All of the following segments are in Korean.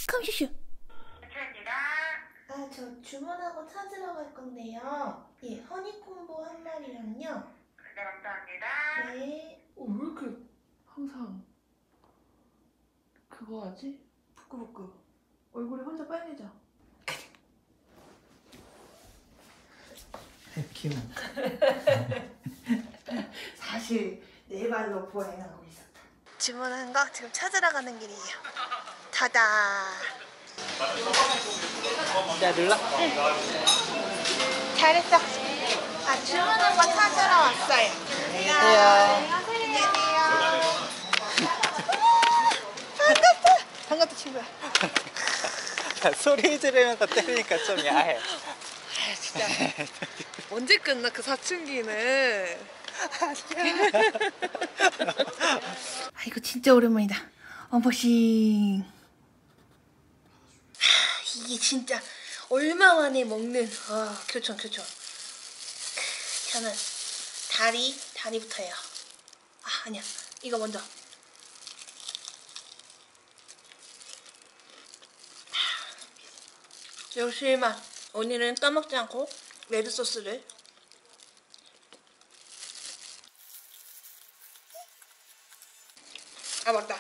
컴슈슈. 아, 저 주문하고 찾으러 갈 건데요. 예, 허니콤보 한 마리랑요. 네, 감사합니다. 네. 왜 이렇게 항상 그거 하지? 부끄부끄. 얼굴이 혼자 빨개져. 귀여워. 사실 내 발로 보행하고 있었다. 주문한 거 지금 찾으러 가는 길이에요. 타다. 야, 눌러. 잘했어. 아, 주문한 거 찾으러 왔어요. 안녕하세요. 안녕하세요. 반갑다. 반갑다, 친구야. 소리 지르면서 때리니까 좀 야해. 아 진짜. 언제 끝나 그 사춘기는. 아 이거 진짜 오랜만이다. 언박싱. 이게 진짜 얼마 만에 먹는 교촌. 저는 다리부터 해요. 아니야, 이거 먼저. 역시 맛. 오늘은 까먹지 않고 레드 소스를. 아 맞다.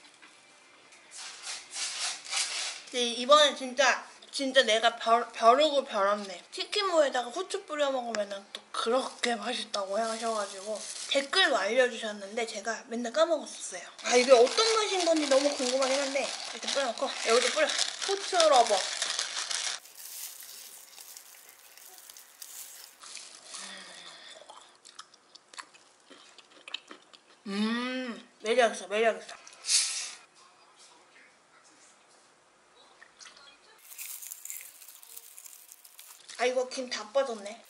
이번엔 진짜 내가 벼르고 벼렀네. 치킨무에다가 후추 뿌려 먹으면 또 그렇게 맛있다고 하셔가지고 댓글로 알려주셨는데 제가 맨날 까먹었었어요. 아 이게 어떤 맛인 건지 너무 궁금하긴 한데 일단 뿌려놓고 여기도 뿌려. 후추 러버. 매력있어. 아 이거 김 다 빠졌네.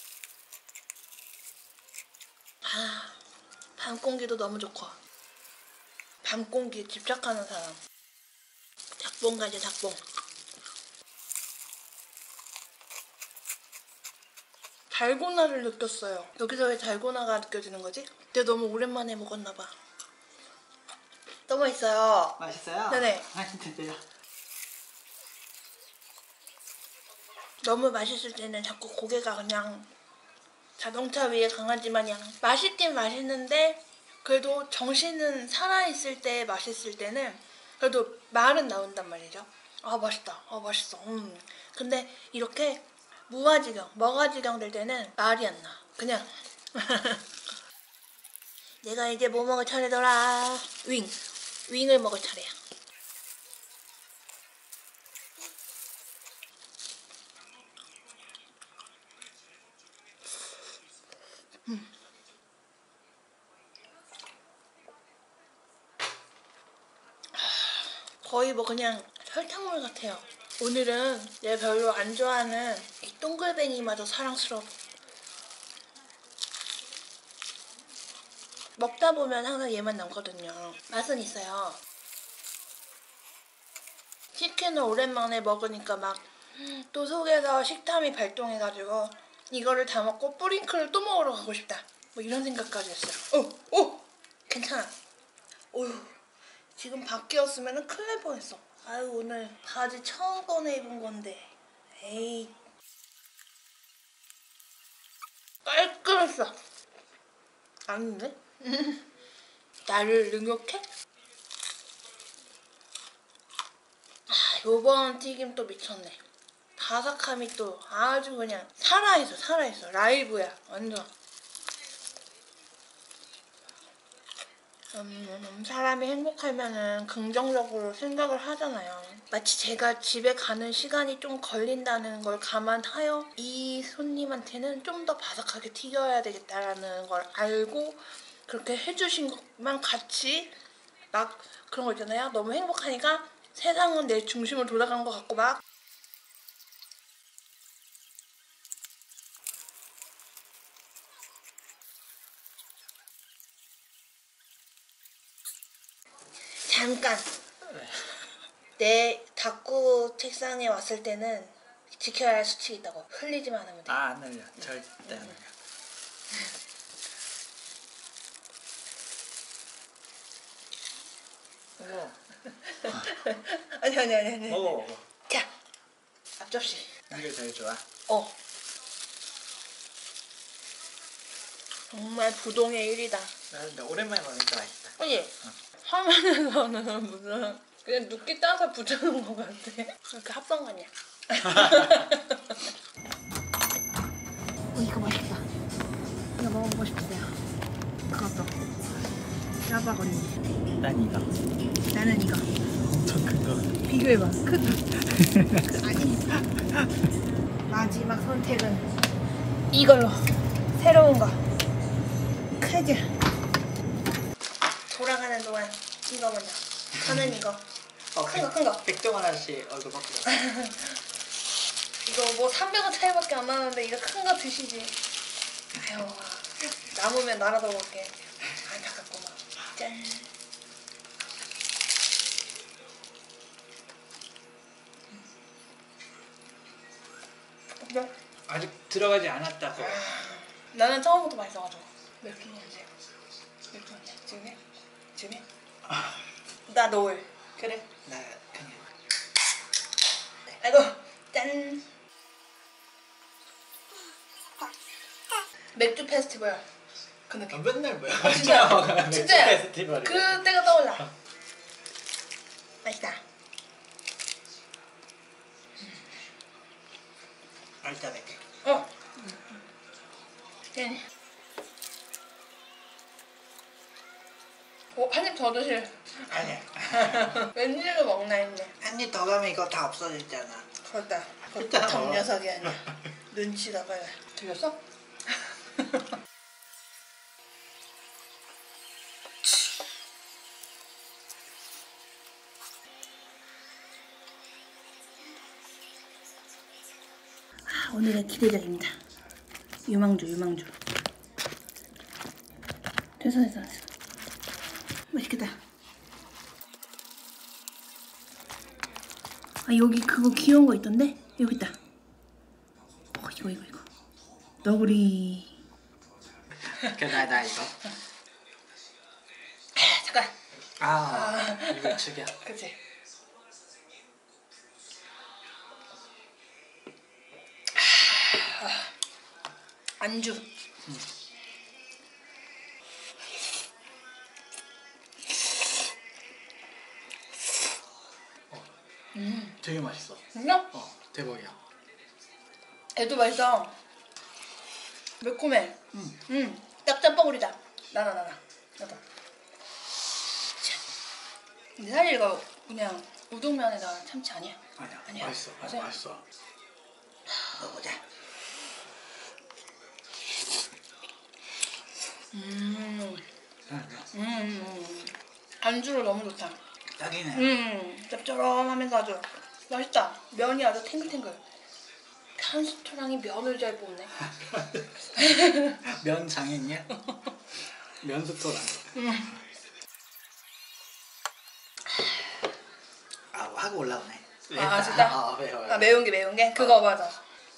밤 공기도 너무 좋고. 밤 공기에 집착하는 사람. 작봉 가죠, 작봉. 달고나를 느꼈어요. 여기서 왜 달고나가 느껴지는 거지? 근데 너무 오랜만에 먹었나봐. 너무 맛있어요. 맛있어요? 네네. 아, 진짜요? 너무 맛있을 때는 자꾸 고개가 그냥 자동차 위에 강아지 마냥 맛있긴 맛있는데 그래도 정신은 살아있을 때 맛있을 때는 그래도 말은 나온단 말이죠. 아 맛있다. 아 맛있어. 근데 이렇게 무아지경, 머가지경 될 때는 말이 안 나. 그냥 내가 이제 뭐 먹을 차례더라. 윙을 먹을 차례야. 거의 뭐 그냥 설탕물 같아요. 오늘은 내가 별로 안 좋아하는 이 동글뱅이마저 사랑스러워. 먹다 보면 항상 얘만 남거든요. 맛은 있어요. 치킨을 오랜만에 먹으니까 막 또 속에서 식탐이 발동해가지고 이거를 다 먹고 뿌링클을 또 먹으러 가고 싶다. 뭐 이런 생각까지 했어요. 오! 괜찮아. 어휴, 지금 밖이었으면 큰일 날 뻔했어. 아유 오늘 바지 처음 꺼내 입은 건데 에이 깔끔했어. 아닌데? 나를 능욕해? 요번 튀김 또 미쳤네. 바삭함이 또 아주 그냥 살아있어. 라이브야 완전. 사람이 행복하면은 긍정적으로 생각을 하잖아요. 마치 제가 집에 가는 시간이 좀 걸린다는 걸 감안하여 이 손님한테는 좀 더 바삭하게 튀겨야 되겠다라는 걸 알고 그렇게 해주신 것만 같이 막 그런 거 있잖아요. 너무 행복하니까 세상은 내 중심으로 돌아간 것 같고 막 잠깐 내 닦고 책상에 왔을 때는 지켜야 할 수칙이 있다고. 흘리지만 않으면 돼. 안 흘려. 절대 안 흘려. 아니 아니. 먹어 먹어. 자, 앞접시. 이게 제일 좋아. 정말 부동의 1위다. 나 근데 오랜만에 먹으니까 맛있다. 그지? 화면에서는 무슨 그냥 눕기 따서 붙여놓은 것 같아. 그렇게 합성하냐? 이거 맛있다. 이거 먹어보고 싶었어요. 그것도. 짜파구리. 난 이거. 나는 이거. 엄청 큰 거. 비교해봐. 크다. 아니. 마지막 선택은 이걸로. 새로운 거. 크지? 돌아가는 동안 이거 먼저. 저는 이거. 큰 거. 백종원 아저씨 얼굴 바꾸자. 이거 뭐 300원 차이밖에 안 나는데 이거 큰 거 드시지. 아유, 남으면 나라도 먹게. 안타깝구만. 짠. 어때? 아직 들어가지 않았다고. 나는 처음부터 맛있어가지고. 맥주 언제? 맥주 언제? 지금해? 지금해? 나 노을. 그래. 나 그냥. 아이고, 짠. 맥주 페스티벌. 그 느낌. 맨날 뭐야? 진짜. 진짜야. 페스티벌. 그때가 떠올라. 맛있다. 알다 맥주. 짠. 한입 더 드실. 아니야. 웬일로 먹나 했네. 한 입 더 가면 이거 다 없어지잖아. 그렇다. 진짜 참 먹어. 녀석이 아니야. 눈치다 빨리. 들렸어? 오늘의 기대작입니다. 유망주. 됐어. 맛있겠다. 아, 여기 그거 귀여운 거 있던데? 여기 있다. 이거. 너구리. 나 이거. 잠깐. 이거 죽여. 그치. 안주. 되게 맛있어. 진짜? 대박이야. 애도 맛있어. 매콤해. 딱 짬뽕구리다. 나도. 자. 근데 사실 이거 그냥 우동면에다 참치 아니야? 아니야. 맛있어. 맞아요? 맛있어. 먹어보자. 안주로 너무 좋다. 딱이네. 짭조름하면서 아주 맛있다. 면이 아주 탱글탱글. 한수토랑이 면을 잘 뽑네. 면 장인이야? 면수토랑. 하고 올라오네. 진짜? 매워. 매운 게? 그거 맞아.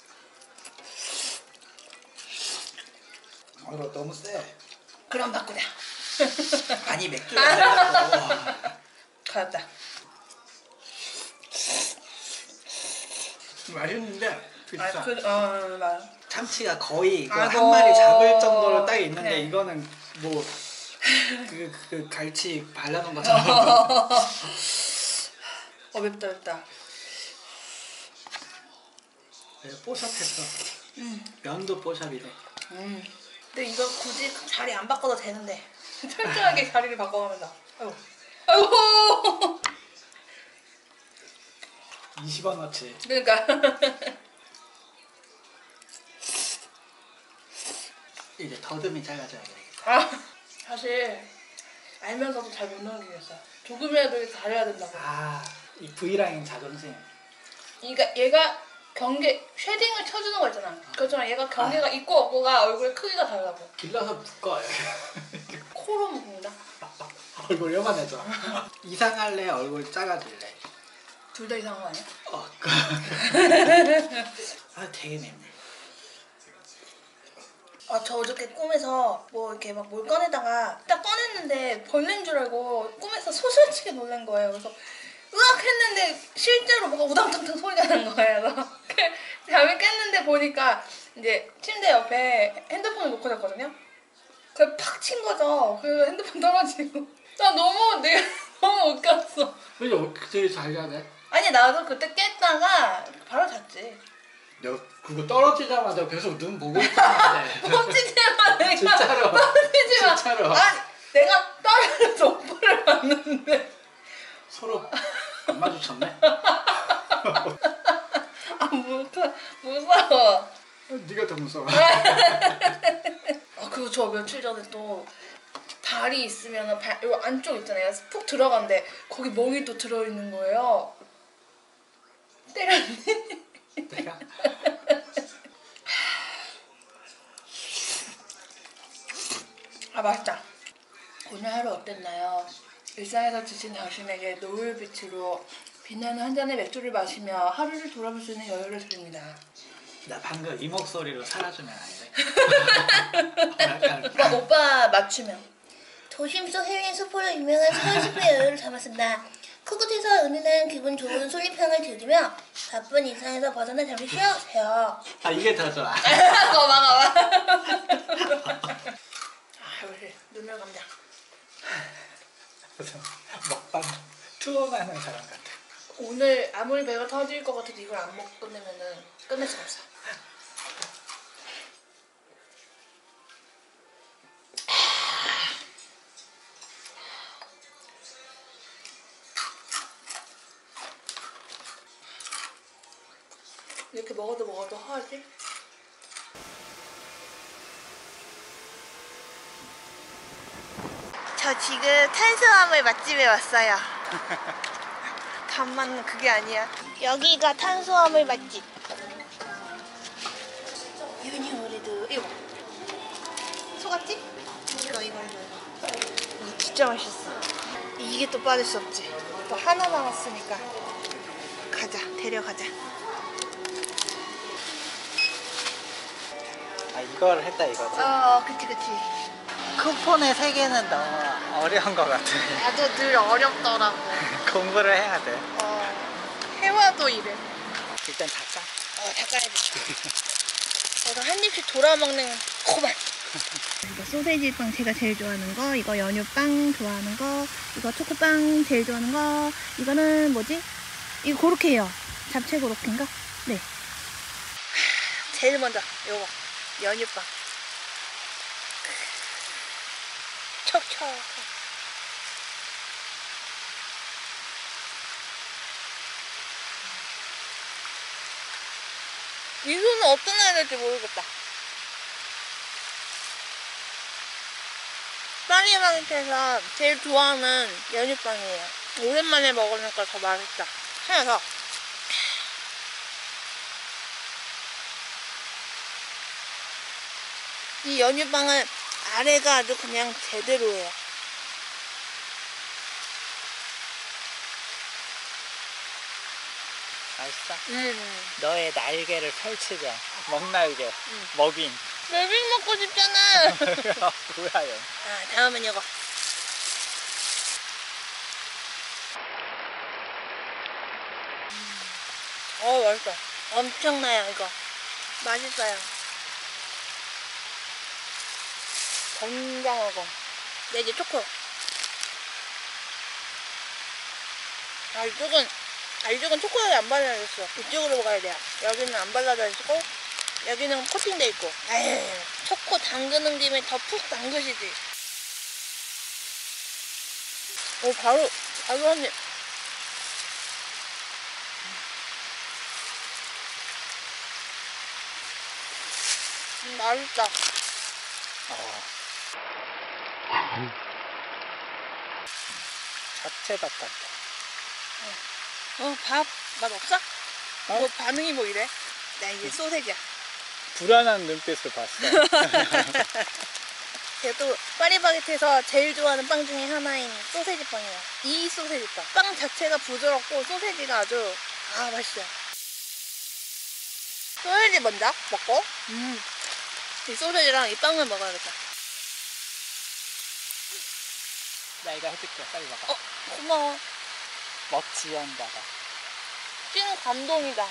이거 너무 세. 그럼 바꾸자. 아니 맥주가 세다고. 가였다. 맛있는데 비싸. 맞아. 참치가 거의 이거 아이고. 한 마리 잡을 정도로 딱 있는데 그래. 이거는 뭐 그 갈치 발라놓은 것처럼. 맵다. 뽀샵했어. 면도 뽀샵이래. 근데 이거 굳이 자리 안 바꿔도 되는데 철저하게 자리를 바꿔가면서. 아이고. 20원어치. 그러니까. 이제 더듬이 작아져야 되겠다. 사실 알면서도 잘 못 넘기겠어. 조금이라도 잘해야 된다고. 이 V라인 자존심. 그러니까 얘가 경계 쉐딩을 쳐주는 거 있잖아. 그렇지만 얘가 경계가 있고 없고가 얼굴 크기가 다르다고. 길러서 묶어요. 코로 묶는다. 얼굴 요만해져. 이상할래? 얼굴 작아질래? 둘 다 이상한 거 아니야? 되게 맵네. 저 어저께 꿈에서 뭐 이렇게 막 뭘 꺼내다가 딱 꺼냈는데 벌레인 줄 알고 꿈에서 소설치게 놀란 거예요. 그래서 으악 했는데 실제로 뭐가 우당탕탕 소리가 나는 거예요. 잠이 깼는데 보니까 이제 침대 옆에 핸드폰을 놓고 잤거든요. 그걸 팍 친 거죠. 그래서 핸드폰 떨어지고. 나 내가 너무 웃겼어. 근데 되게 잘 자네. 아니 나도 그때 깼다가 바로 잤지. 너 그거 떨어지자마자 계속 눈 보고 있었는데. 멈추지 마 내가. 진짜로. 멈추지 마. 진짜로. 아니 내가 떨어져서 오빠를 봤는데. 서로 안 마주쳤네. 아 무서워. 네가 더 무서워. 아 그리고 저 며칠 전에 또 발이 있으면 요 안쪽 있잖아요. 푹 들어간데 거기 멍이 또 들어있는 거예요. 때렸니? 내가 아 맛있다. 오늘 하루 어땠나요? 일상에서 지친 당신에게 노을빛으로 빛나는 한 잔의 맥주를 마시며 하루를 돌아볼 수 있는 여유를 드립니다. 나 방금 이 목소리로 살아주면 안 돼? 오빠 맞추면 도심 속 해외 소포로 유명한 서울숲의 여유를 담았습니다. 코끝에서 은은한 기분 좋은 솔잎향을 들으며 바쁜 일상에서 벗어나 잠시 쉬어주세요. 아 이게 더 좋아. 고마워. 아 역시 눈물 감자. 무슨 먹방 투어 가는 사람 같아. 오늘 아무리 배가 터질 것 같아도 이걸 안 먹고 끝내면은 끝낼 수 없어. 이렇게 먹어도 허하지? 저 지금 탄수화물 맛집에 왔어요. 간만 그게 아니야. 여기가 탄수화물 맛집. 유니오리드 이거 속았지? 이거 진짜 맛있어. 이게 또 빠질 수 없지. 또 하나 남았으니까 가자, 데려가자. 아 이걸 했다 이거지. 그치. 쿠폰의 세계는 너무 어려운 것 같아. 나도 늘 어렵더라고. 공부를 해야 돼. 해와도 이래. 일단 닦아. 닦아야지. 내가 한 입씩 돌아 먹는 고만. 이거 소세지 빵 제가 제일 좋아하는 거, 이거 연유빵 좋아하는 거, 이거 초코빵 제일 좋아하는 거, 이거는 뭐지? 이거 고로케예요. 잡채 고로케인가? 네. 제일 먼저 요거 연유빵. 촉촉. 이 손은 어떤 해야 될지 모르겠다. 파리바게트에서 제일 좋아하는 연유빵이에요. 오랜만에 먹으니까 더 맛있다. 하나 더. 이 연유빵은 아래가 아주 그냥 제대로예요. 맛있어? 너의 날개를 펼치자. 먹날개. 먹인. 멜빙 먹고 싶잖아. 뭐야 얘. 다음은 이거. 맛있어. 엄청나요 이거. 맛있어요. 건강하고. 네, 이제 초코. 이쪽은 초콜릿이 안 발라졌어. 이쪽으로 먹어야 돼요. 여기는 안 발라져 있고, 여기는 코팅돼 있고. 에이, 초코 담그는 김에 더 푹 담그시지. 바로 한 입. 맛있다. 잡채 밥 같아. 밥 맛 없어? 뭐 반응이 뭐 이래? 나 이제 소세지야. 불안한 눈빛을 봤어. 제가 또 파리바게트에서 제일 좋아하는 빵 중에 하나인 소세지 빵이에요. 이 소세지 빵. 빵 자체가 부드럽고 소세지가 아주 맛있어요. 소세지 먼저 먹고 이 소세지랑 이 빵을 먹어야겠다. 나 이거 해줄게. 빨리 먹어. 고마워. 멋지한다가. 찐 감동이다.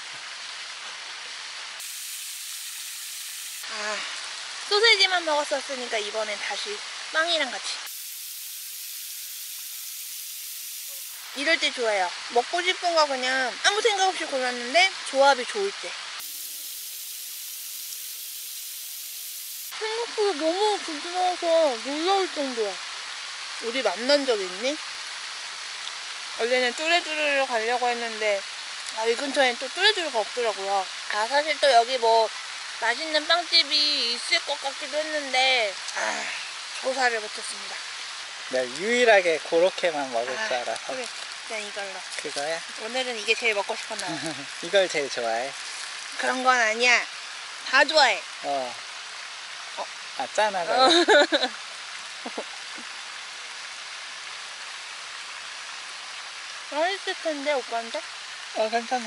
아, 소세지만 먹었었으니까 이번엔 다시 빵이랑 같이. 이럴 때 좋아요. 먹고 싶은 거 그냥 아무 생각 없이 골랐는데 조합이 좋을 때. 생각보다 너무 부드러워서 놀라울 정도야. 우리 만난 적 있니? 원래는 뚜레뚜르를 가려고 했는데 이 근처엔 또 뚜레뚜르가 없더라고요. 사실 또 여기 뭐 맛있는 빵집이 있을 것 같기도 했는데 조사를 못했습니다. 나 유일하게 그렇게만 먹을 줄 알아서. 그래, 그냥 이걸로. 그거야? 오늘은 이게 제일 먹고 싶었나 봐. 이걸 제일 좋아해? 그런 건 아니야. 다 좋아해. 아, 짠하다. 맛있을 텐데 오빠한테? 괜찮아.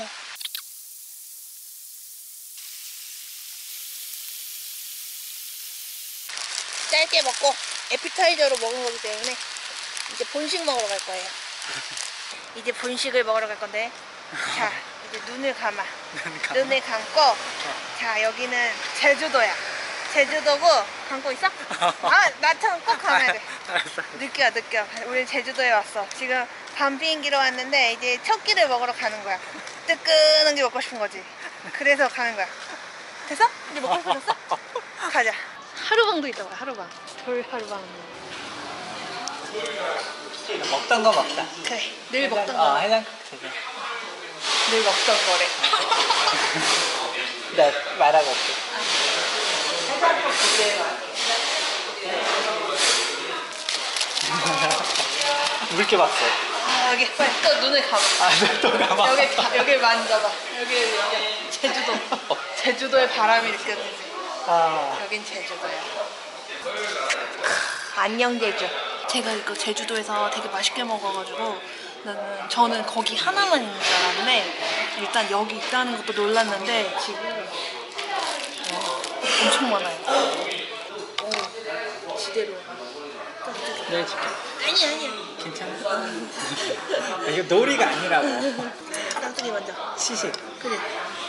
짧게 먹고 에피타이저로 먹은 거기 때문에 이제 본식 먹으러 갈 거예요. 이제 본식을 먹으러 갈 건데, 자 이제 눈을 감아. 눈을 감고, 자 여기는 제주도야. 제주도고 감고 있어? 나처럼 꼭 감아야 돼. 알았어. 느껴. 우리 제주도에 왔어. 지금 밤 비행기로 왔는데 이제 첫 끼를 먹으러 가는 거야. 뜨끈한 게 먹고 싶은 거지. 그래서 가는 거야. 됐어? 이제 먹고 싶어졌어? 가자. 하루방도 있다고. 하루방. 돌 하루방. 먹던 거 먹자. 그래. 늘 먹던 거. 해장국 되게. 늘 먹던 거래. 나 말하고 올게. 해장국 두개로 물게 봤어. 여기 빨리 또 눈을 감아. 또 감아. 여기 만져봐. 여기 제주도의 바람이 느껴지지. 여긴 제주도야. 안녕 제주. 제가 이거 제주도에서 되게 맛있게 먹어가지고 저는 거기 하나만 있는 줄 알았는데 일단 여기 있다는 것도 놀랐는데 지금 엄청 많아요. 오, 지대로. 내가 줄게. 아니야. 괜찮아? 이거 놀이가 아니라고. 깍두기 먼저. 시식. 그래.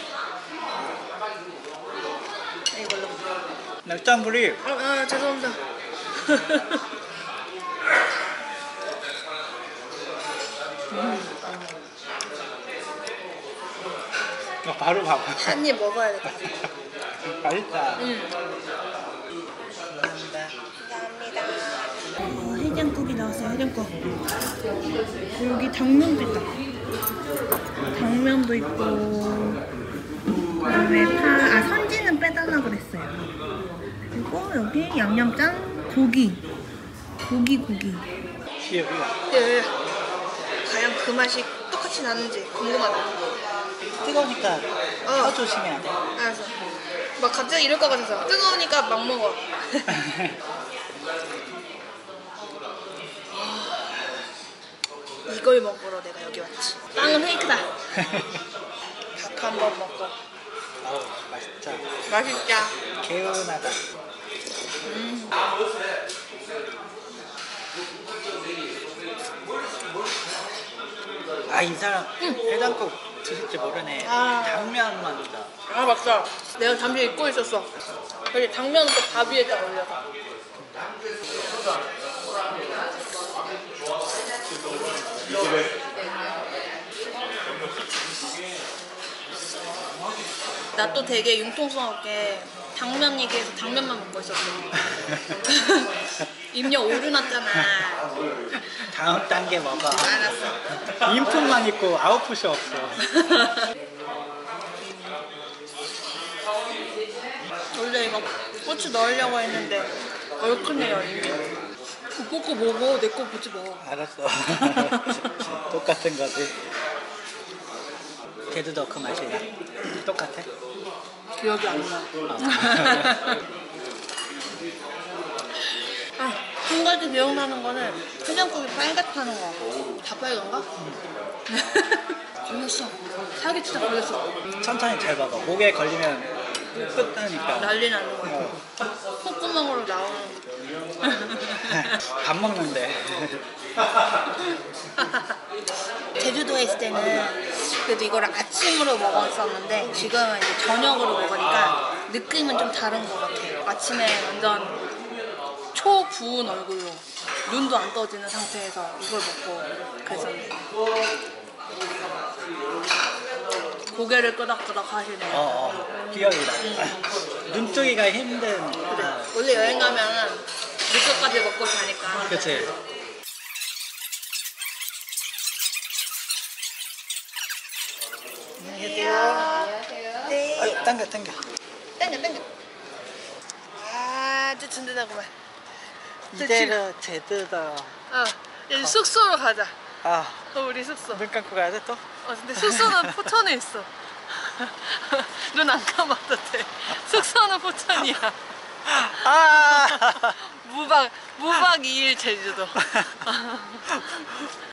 이걸로. 낙장불이 죄송합니다. 바로 봐봐. 한 입 먹어야 될 것 같아. 맛있다. 감사합니다. 해장국이 나왔어요. 해장국. 여기 당면도 있다. 당면도 있고 그다음에 선지는 빼달라 그랬어요. 그리고 여기 양념장 고기. 여기가 네. 과연 그 맛이 똑같이 나는지 궁금하다. 뜨거우니까 혀 조심해야 돼. 알았어. 막 갑자기 이럴 것 같아서 뜨거우니까 막 먹어. 이걸 먹으러 내가 여기 왔지. 빵은 페이크다. 밥 한번 먹고. 맛있죠? 맛있자. 개운하다. 이 사람 해장국 드실지 모르네. 당면만 있다. 맞다. 내가 잠시 잊고 있었어. 여기 당면은 또 밥 위에다 올려서. 나 또 되게 융통성 없게 당면 얘기해서 당면만 먹고 있었어. 입력 오류 났잖아. 다음 단계 먹어. 알았어. 인풋만 있고 아웃풋이 없어. 원래 이거 고추 넣으려고 했는데 얼큰해요 이미. 오빠 거 먹어. 내 거 보지 마. 알았어. 똑같은 거지. 걔도 그 맛이야. 똑같아? 기억이 안 나. 한 가지 기억나는 거는 해장국이 빨갛다는 거. 다 빨간가? 걸렸어. 사기 진짜 걸렸어. 천천히 잘 먹어. 목에 걸리면 끝나니까. 난리 나는 거야. 콧구멍으로 나오는 밥 먹는데. 제주도에 있을 때는 그래도 이거를 아침으로 먹었었는데 지금은 이제 저녁으로 먹으니까 느낌은 좀 다른 것 같아요. 아침에 완전 초부은 얼굴로 눈도 안 떠지는 상태에서 이걸 먹고 그랬었는데 고개를 끄덕끄덕 하시네요. 기억이 나. 눈 뜨기가 힘든. 원래 여행 가면 늦게까지 먹고 자니까. 그치. 안녕하세요. 네. 아유, 당겨. 땡겨. 아주 든든하구만. 이대로 제주도. 이제 숙소로 가자. 아, 우리 숙소. 눈 감고 가야 돼 또? 근데 숙소는 포천에 있어. 눈 안 감아도 돼. 숙소는 포천이야. 아! 무박 2일 제주도.